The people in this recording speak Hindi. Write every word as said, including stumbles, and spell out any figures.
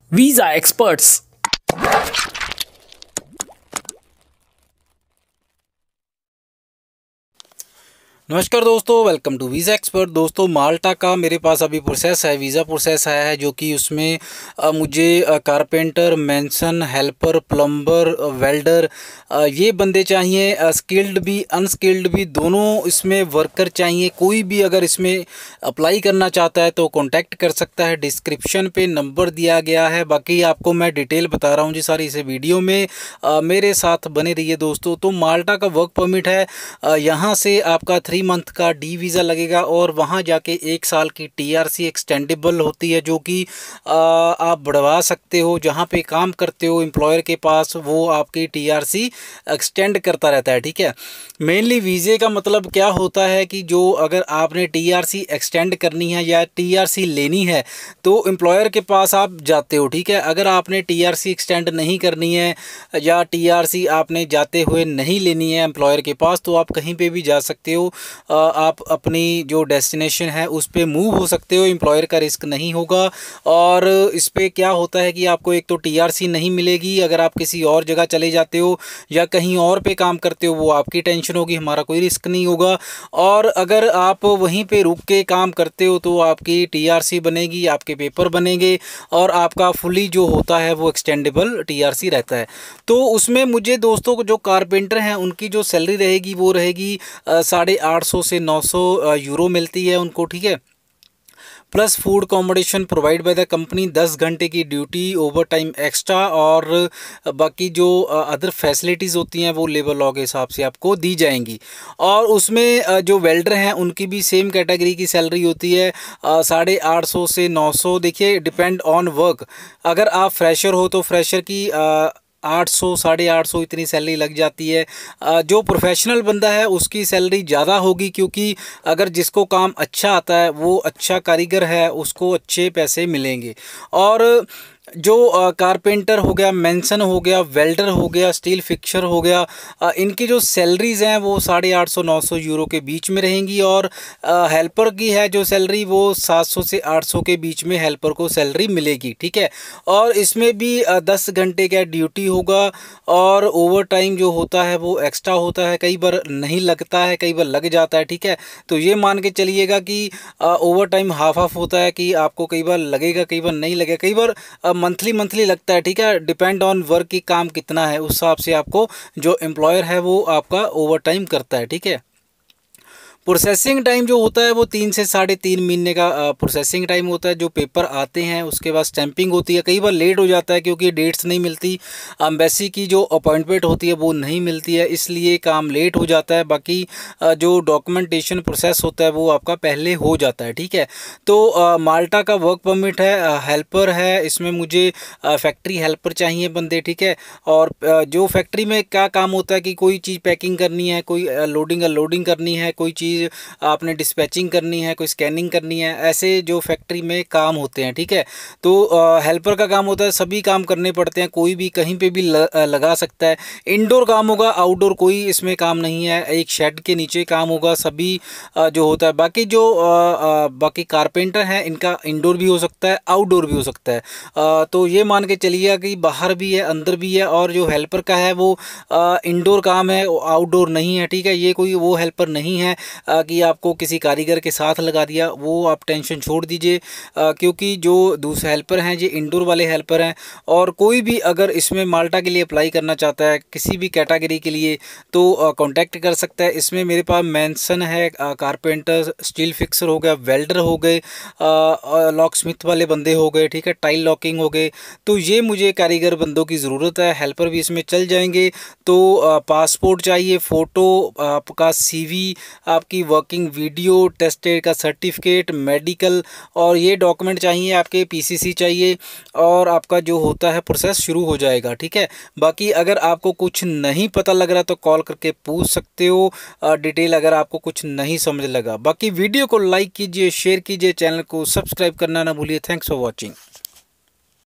Visa experts. नमस्कार दोस्तों, वेलकम टू वीज़ा एक्सपर्ट। दोस्तों, माल्टा का मेरे पास अभी प्रोसेस है, वीज़ा प्रोसेस आया है, जो कि उसमें अ, मुझे अ, कारपेंटर, मेंसन, हेल्पर, प्लम्बर, अ, वेल्डर, अ, ये बंदे चाहिए। स्किल्ड भी अनस्किल्ड भी दोनों इसमें वर्कर चाहिए। कोई भी अगर इसमें अप्लाई करना चाहता है तो कांटेक्ट कर सकता है। डिस्क्रिप्शन पे नंबर दिया गया है। बाकी आपको मैं डिटेल बता रहा हूँ जी सारी इस वीडियो में। अ, मेरे साथ बने रहिए दोस्तों। तो माल्टा का वर्क परमिट है, अ, यहाँ से आपका थ्री मंथ का डी वीज़ा लगेगा और वहाँ जाके एक साल की टीआरसी एक्सटेंडेबल होती है, जो कि आ, आप बढ़वा सकते हो। जहाँ पे काम करते हो एम्प्लॉयर के पास, वो आपकी टीआरसी एक्सटेंड करता रहता है। ठीक है, मेनली वीज़े का मतलब क्या होता है कि जो अगर आपने टीआरसी एक्सटेंड करनी है या टीआरसी लेनी है तो एम्प्लॉयर के पास आप जाते हो। ठीक है, अगर आपने टीआरसी एक्सटेंड नहीं करनी है या टीआरसी आपने जाते हुए नहीं लेनी है एम्प्लॉयर के पास, तो आप कहीं पे भी जा सकते हो। आप अपनी जो डेस्टिनेशन है उस पे मूव हो सकते हो, एम्प्लॉयर का रिस्क नहीं होगा। और इस पे क्या होता है कि आपको एक तो टीआरसी नहीं मिलेगी। अगर आप किसी और जगह चले जाते हो या कहीं और पे काम करते हो, वो आपकी टेंशन होगी, हमारा कोई रिस्क नहीं होगा। और अगर आप वहीं पे रुक के काम करते हो तो आपकी टीआरसी बनेगी, आपके पेपर बनेंगे और आपका फुली जो होता है वो एक्सटेंडेबल टीआरसी रहता है। तो उसमें मुझे दोस्तों जो कारपेंटर हैं उनकी जो सैलरी रहेगी वो रहेगी साढ़े आठ सौ से नौ सौ यूरो मिलती है उनको। ठीक है, plus food accommodation provide by the company, दस घंटे की ड्यूटी, ओवर टाइम एक्स्ट्रा और बाकी जो अदर फैसिलिटीज़ होती हैं वो लेबर लॉ के हिसाब से आपको दी जाएंगी। और उसमें जो वेल्डर हैं उनकी भी सेम कैटेगरी की सैलरी होती है, साढ़े आठ सौ से नौ सौ। देखिए, डिपेंड ऑन वर्क। अगर आप फ्रेशर हो तो फ्रेशर की आ, आठ सौ साढ़े आठ सौ इतनी सैलरी लग जाती है। जो प्रोफेशनल बंदा है उसकी सैलरी ज़्यादा होगी, क्योंकि अगर जिसको काम अच्छा आता है, वो अच्छा कारीगर है, उसको अच्छे पैसे मिलेंगे। और जो कारपेंटर हो गया, मेंसन हो गया, वेल्डर हो गया, स्टील फिक्सर हो गया, आ, इनकी जो सैलरीज़ हैं वो साढ़े आठ सौ नौ सौ यूरो के बीच में रहेंगी। और आ, हेल्पर की है जो सैलरी, वो सात सौ से आठ सौ के बीच में हेल्पर को सैलरी मिलेगी। ठीक है, और इसमें भी आ, दस घंटे का ड्यूटी होगा और ओवर टाइम जो होता है वो एक्स्ट्रा होता है। कई बार नहीं लगता है, कई बार लग जाता है। ठीक है, तो ये मान के चलिएगा कि ओवर टाइम हाफ हाफ होता है, कि आपको कई बार लगेगा, कई बार नहीं लगेगा, कई बार मंथली मंथली लगता है। ठीक है, डिपेंड ऑन वर्क की काम कितना है उस हिसाब से आपको जो एम्प्लॉयर है वो आपका ओवर टाइम करता है। ठीक है, प्रोसेसिंग टाइम जो होता है वो तीन से साढ़े तीन महीने का प्रोसेसिंग टाइम होता है। जो पेपर आते हैं उसके बाद स्टैंपिंग होती है। कई बार लेट हो जाता है क्योंकि डेट्स नहीं मिलती, एम्बेसी की जो अपॉइंटमेंट होती है वो नहीं मिलती है, इसलिए काम लेट हो जाता है। बाकी जो डॉक्यूमेंटेशन प्रोसेस होता है वो आपका पहले हो जाता है। ठीक है, तो माल्टा का वर्क परमिट है, हेल्पर है, इसमें मुझे फैक्ट्री हेल्पर चाहिए बंदे। ठीक है, और जो फैक्ट्री में क्या काम होता है कि कोई चीज़ पैकिंग करनी है, कोई लोडिंग अनलोडिंग करनी है, कोई चीज़ आपने डिस्पैचिंग करनी है, कोई स्कैनिंग करनी है, ऐसे जो फैक्ट्री में काम होते हैं। ठीक है, तो हेल्पर का काम होता है, सभी काम करने पड़ते हैं, कोई भी कहीं पे भी ल, लगा सकता है। इंडोर काम होगा, आउटडोर कोई इसमें काम नहीं है। एक शेड के नीचे काम होगा सभी जो होता है। बाकी जो बाकी कारपेंटर हैं इनका इंडोर भी हो सकता है, आउटडोर भी हो सकता है। तो ये मान के चलिए कि बाहर भी है, अंदर भी है। और जो हेल्पर का है वो इंडोर काम है, आउटडोर नहीं है। ठीक है, ये कोई वो हेल्पर नहीं है कि आपको किसी कारीगर के साथ लगा दिया, वो आप टेंशन छोड़ दीजिए, क्योंकि जो दूसरे हेल्पर हैं ये इंडोर वाले हेल्पर हैं। और कोई भी अगर इसमें माल्टा के लिए अप्लाई करना चाहता है किसी भी कैटेगरी के लिए तो कांटेक्ट कर सकता है। इसमें मेरे पास मेंसन है, कारपेंटर, स्टील फिक्सर हो गया, वेल्डर हो गए, लॉक स्मिथ वाले बंदे हो गए। ठीक है, टाइल लॉकिंग हो गए। तो ये मुझे कारीगर बंदों की ज़रूरत है। हेल्पर भी इसमें चल जाएंगे। तो पासपोर्ट चाहिए, फ़ोटो, आपका सीवी, आपकी वर्किंग वीडियो, टेस्टेड का सर्टिफिकेट, मेडिकल, और ये डॉक्यूमेंट चाहिए आपके, पीसीसी चाहिए, और आपका जो होता है प्रोसेस शुरू हो जाएगा। ठीक है, बाकी अगर आपको कुछ नहीं पता लग रहा तो कॉल करके पूछ सकते हो डिटेल, अगर आपको कुछ नहीं समझ लगा। बाकी वीडियो को लाइक कीजिए, शेयर कीजिए, चैनल को सब्सक्राइब करना ना भूलिए। Thanks for watching.